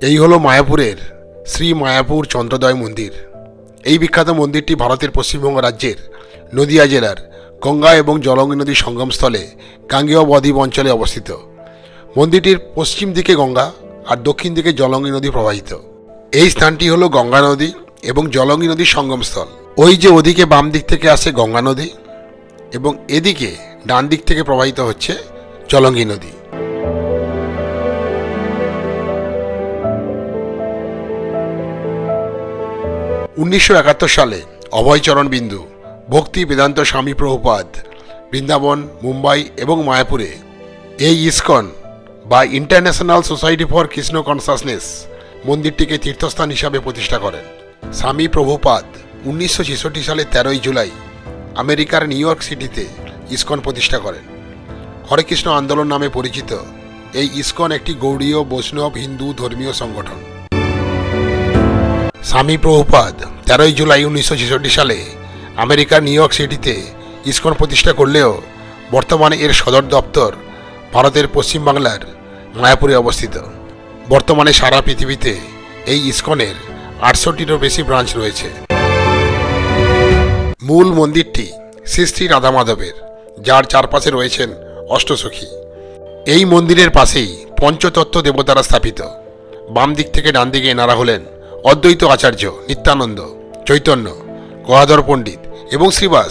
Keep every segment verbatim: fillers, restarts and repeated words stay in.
এই হলো মায়াপুরের শ্রী মায়াপুর চন্দ্রোদয় মন্দির। এই বিখ্যাত মন্দিরটি ভারতের পশ্চিমবঙ্গ রাজ্যের নদিয়া জেলার গঙ্গা এবং জলঙ্গি নদীর সঙ্গমস্থলে গাঙ্গেয় বদ্বীপ অঞ্চলে অবস্থিত। মন্দিরটির পশ্চিম দিকে গঙ্গা আর দক্ষিণ দিকে জলঙ্গি নদী প্রবাহিত। এই স্থানটি হলো গঙ্গা নদী এবং জলঙ্গি নদীর সঙ্গমস্থল। ওই যে ওদিকে বাম দিক থেকে আসে গঙ্গা নদী এবং এদিকে ডান দিক থেকে প্রবাহিত হচ্ছে জলঙ্গি নদী। উনিশশো একাত্তর সালে অভয়চরণ বিন্দু ভক্তি বেদান্ত স্বামী প্রভুপাদ বৃন্দাবন, মুম্বাই এবং মায়াপুরে এই ইসকন বা international society for Krishna consciousness মন্দিরটিকে তীর্থস্থান হিসাবে প্রতিষ্ঠা করেন। স্বামী প্রভুপাদ উনিশশো ছেষট্টি সালে তেরোই জুলাই আমেরিকার নিউ ইয়র্ক সিটিতে ইসকন প্রতিষ্ঠা করেন। হরে কৃষ্ণ আন্দোলন নামে পরিচিত এই ইসকন একটি গৌড়ীয় বৈষ্ণব হিন্দু ধর্মীয় সংগঠন। স্বামী প্রভুপাদ তেরোই জুলাই উনিশশো ছেষট্টি সালে আমেরিকার নিউ ইয়র্ক সিটিতে ইসকন প্রতিষ্ঠা করলেও বর্তমানে এর সদর দপ্তর ভারতের পশ্চিমবাংলার মায়াপুরে অবস্থিত। বর্তমানে সারা পৃথিবীতে এই ইসকনের আটষট্টিরও বেশি ব্রাঞ্চ রয়েছে। মূল মন্দিরটি শ্রী শ্রী রাধা মাধবের, যার চারপাশে রয়েছেন অষ্টসখী। এই মন্দিরের পাশেই পঞ্চতত্ত্ব দেবতারা স্থাপিত। বাম দিক থেকে ডান দিকে এনারা হলেন অদ্বৈত আচার্য, নিত্যানন্দ, চৈতন্য, গদাধর পণ্ডিত এবং শ্রীবাস।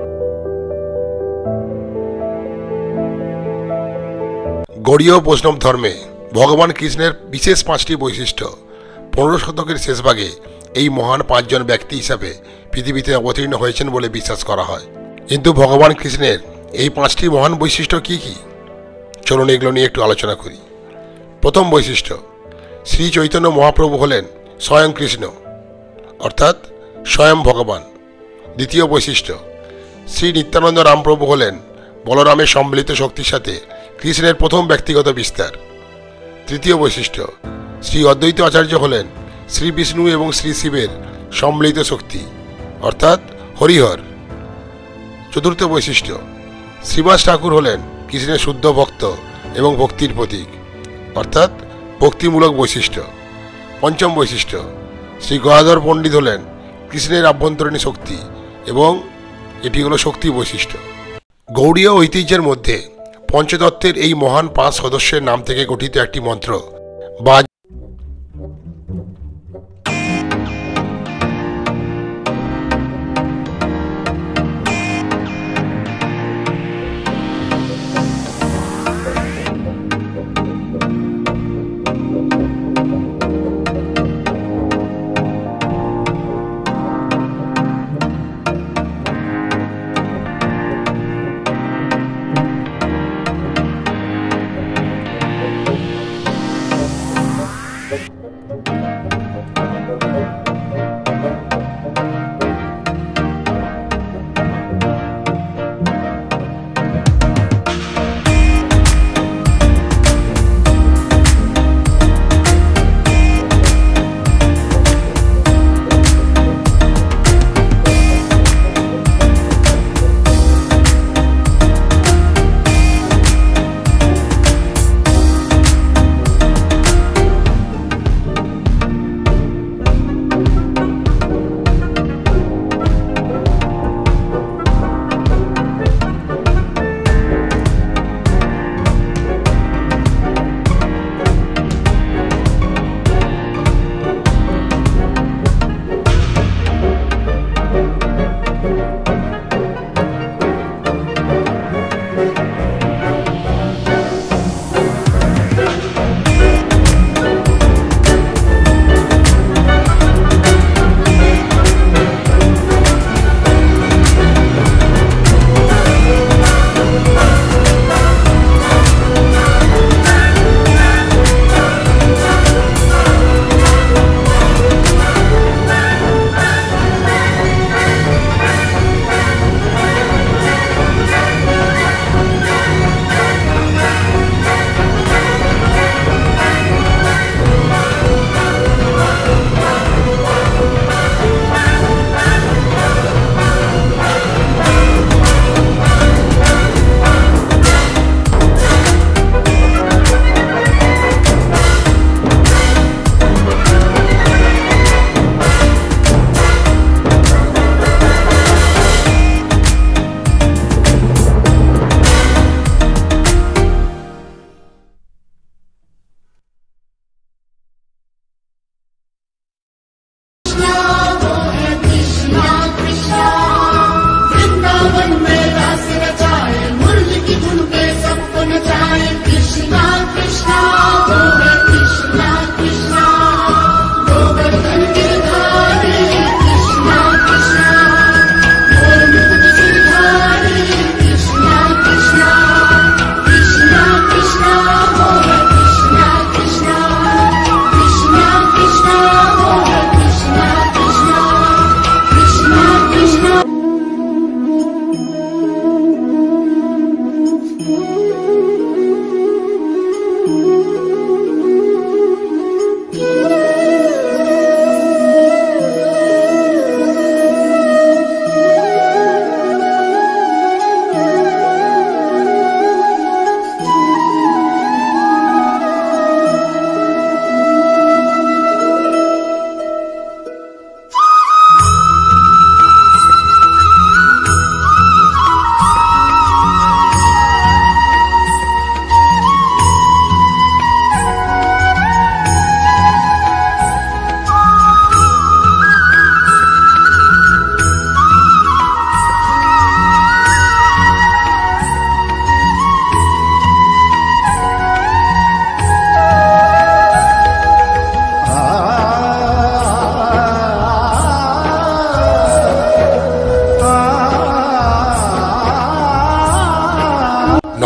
গৌড়ীয় বৈষ্ণব ধর্মে ভগবান কৃষ্ণের বিশেষ পাঁচটি বৈশিষ্ট্য পনেরো শতকের শেষভাগে এই মহান পাঁচজন ব্যক্তি হিসাবে পৃথিবীতে অবতীর্ণ হয়েছেন বলে বিশ্বাস করা হয়। কিন্তু ভগবান কৃষ্ণের এই পাঁচটি মহান বৈশিষ্ট্য কি কি, চলুন এগুলো নিয়ে একটু আলোচনা করি। প্রথম বৈশিষ্ট্য, শ্রী চৈতন্য মহাপ্রভু হলেন স্বয়ং কৃষ্ণ, অর্থাৎ স্বয়ং ভগবান। দ্বিতীয় বৈশিষ্ট্য, শ্রী নিত্যানন্দ রামপ্রভু হলেন বলরামের সম্মিলিত শক্তির সাথে কৃষ্ণের প্রথম ব্যক্তিগত বিস্তার। তৃতীয় বৈশিষ্ট্য, শ্রী অদ্বৈত আচার্য হলেন শ্রী বিষ্ণু এবং শ্রী শিবের সম্মিলিত শক্তি, অর্থাৎ হরিহর। চতুর্থ বৈশিষ্ট্য, শ্রীবাস ঠাকুর হলেন কৃষ্ণের শুদ্ধ ভক্ত এবং ভক্তির প্রতীক, অর্থাৎ ভক্তিমূলক বৈশিষ্ট্য। পঞ্চম বৈশিষ্ট্য, শ্রী গদাধর পণ্ডিত হলেন কৃষ্ণের আভ্যন্তরীণ শক্তি এবং এটি হলো শক্তি বৈশিষ্ট্য। গৌড়ীয় ঐতিহ্যের মধ্যে পঞ্চতত্ত্বের এই মহান পাঁচ সদস্যের নাম থেকে গঠিত একটি মন্ত্র বা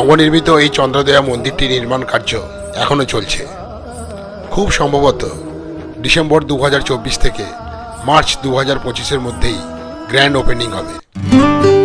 নবনির্মিত এই চন্দ্রদেয়া মন্দিরটি নির্মাণ কার্য এখনও চলছে। খুব সম্ভবত ডিসেম্বর দু হাজার চব্বিশ থেকে মার্চ দু হাজার পঁচিশের মধ্যেই গ্র্যান্ড ওপেনিং হবে।